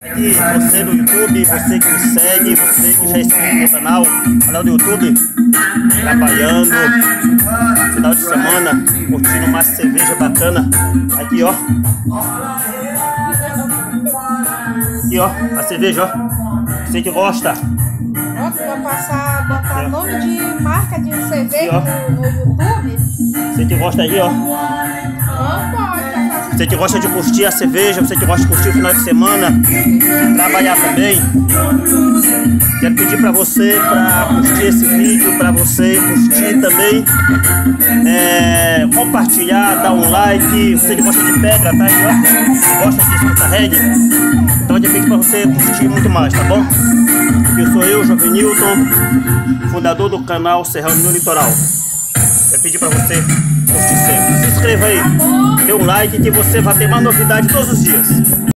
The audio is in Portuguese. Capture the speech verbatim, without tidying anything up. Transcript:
Aqui, você do YouTube, você que me segue, você que já é inscrito no meu canal, canal do YouTube, trabalhando, final de semana, curtindo uma cerveja bacana. Aqui, ó. Aqui, ó, a cerveja, ó. Você que gosta. Nossa, vou passar, botar aqui, nome de marca de cerveja aqui, no, no YouTube. Você que gosta aí, ó. Não pode. Você que gosta de curtir a cerveja, você que gosta de curtir o final de semana, trabalhar também. Quero pedir para você para curtir esse vídeo, para você curtir também, é, compartilhar, dar um like. Você que gosta de pedra, tá aí, ó. Gosta de escutar reggae, então de repente para você curtir muito mais, tá bom? Eu sou eu, Jovenilton, fundador do canal Serrão no Litoral. Quero pedir para você curtir sempre. Se inscreva aí, dê um like que você vai ter mais novidade todos os dias.